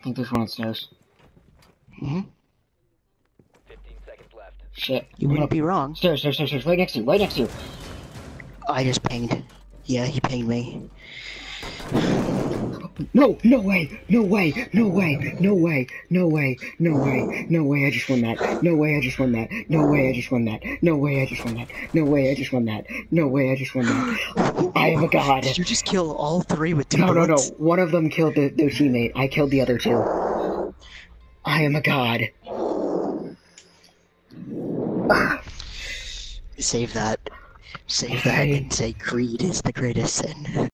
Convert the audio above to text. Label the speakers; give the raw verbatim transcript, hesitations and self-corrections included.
Speaker 1: think there's one upstairs.
Speaker 2: Mm-hmm.
Speaker 3: Fifteen seconds left.
Speaker 1: Shit.
Speaker 2: You wouldn't be wrong.
Speaker 1: Stairs, stairs, stairs, stairs. Right next to you, right next to you.
Speaker 2: I just pinged. Yeah, he pinged me.
Speaker 1: No, no way, no way, no way, no way, no way, no way, no way, I just won that. No way, I just won that. No way, I just won that. No way, I just won that. No way, I just won that. No way, I just won that. I am a god.
Speaker 2: Did you just kill all three with two
Speaker 1: No, no, no.
Speaker 2: bullets?
Speaker 1: One of them killed the, their teammate. I killed the other two. I am a god.
Speaker 2: Save that. Save that and say greed is the greatest sin.